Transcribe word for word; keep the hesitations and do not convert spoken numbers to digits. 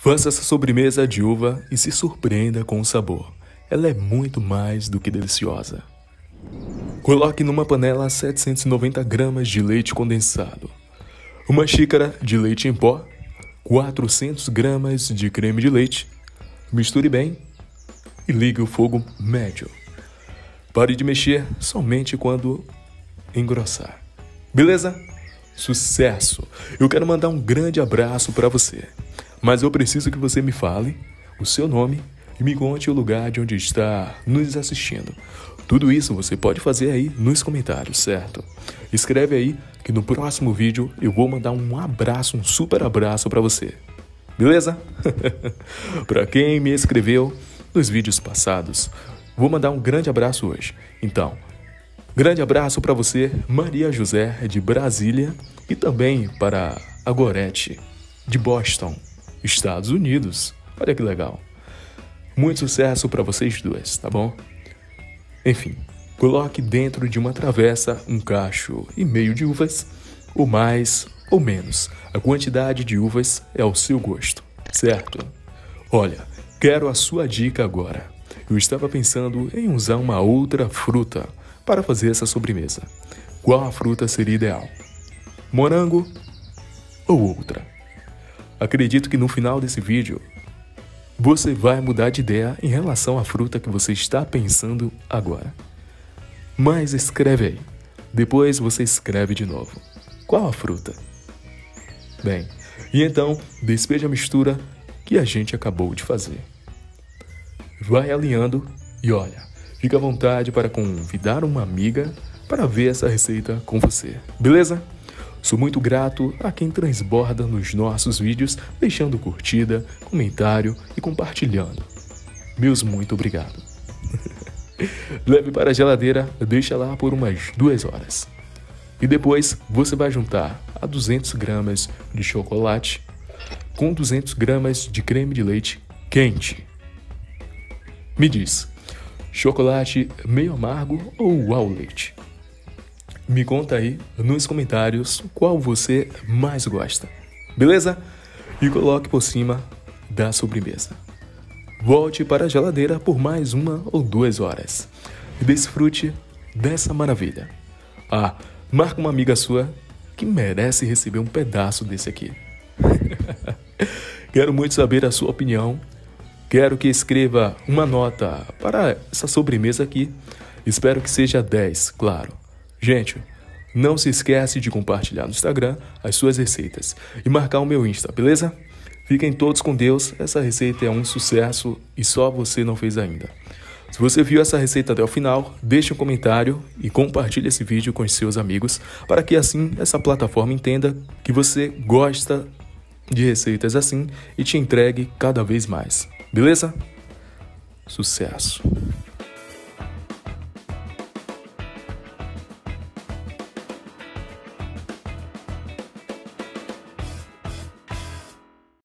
Faça essa sobremesa de uva e se surpreenda com o sabor. Ela é muito mais do que deliciosa. Coloque numa panela setecentos e noventa gramas de leite condensado, uma xícara de leite em pó, quatrocentos gramas de creme de leite. Misture bem e ligue o fogo médio. Pare de mexer somente quando engrossar. Beleza? Sucesso! Eu quero mandar um grande abraço para você. Mas eu preciso que você me fale o seu nome e me conte o lugar de onde está nos assistindo. Tudo isso você pode fazer aí nos comentários, certo? Escreve aí que no próximo vídeo eu vou mandar um abraço, um super abraço para você. Beleza? Para quem me escreveu nos vídeos passados, vou mandar um grande abraço hoje. Então, grande abraço para você, Maria José de Brasília, e também para a Gorete de Boston, Estados Unidos. Olha que legal. Muito sucesso para vocês duas, tá bom? Enfim, coloque dentro de uma travessa um cacho e meio de uvas, ou mais ou menos. A quantidade de uvas é ao seu gosto, certo? Olha, quero a sua dica agora. Eu estava pensando em usar uma outra fruta para fazer essa sobremesa. Qual a fruta seria ideal? Morango ou outra? Acredito que no final desse vídeo você vai mudar de ideia em relação à fruta que você está pensando agora. Mas escreve aí. Depois você escreve de novo. Qual a fruta? Bem, e então despeja a mistura que a gente acabou de fazer. Vai alinhando e olha, fica à vontade para convidar uma amiga para ver essa receita com você. Beleza? Sou muito grato a quem transborda nos nossos vídeos, deixando curtida, comentário e compartilhando. Meus muito obrigado. Leve para a geladeira, deixa lá por umas duas horas. E depois você vai juntar a duzentos gramas de chocolate com duzentos gramas de creme de leite quente. Me diz, chocolate meio amargo ou ao leite? Me conta aí nos comentários qual você mais gosta, beleza? E coloque por cima da sobremesa. Volte para a geladeira por mais uma ou duas horas e desfrute dessa maravilha. Ah, marca uma amiga sua que merece receber um pedaço desse aqui. Quero muito saber a sua opinião. Quero que escreva uma nota para essa sobremesa aqui. Espero que seja dez, claro. Gente, não se esquece de compartilhar no Instagram as suas receitas e marcar o meu Insta, beleza? Fiquem todos com Deus, essa receita é um sucesso e só você não fez ainda. Se você viu essa receita até o final, deixe um comentário e compartilhe esse vídeo com os seus amigos para que assim essa plataforma entenda que você gosta de receitas assim e te entregue cada vez mais, beleza? Sucesso!